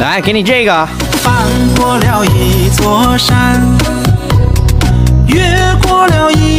来，给你这个。 翻过了一座山，越过了一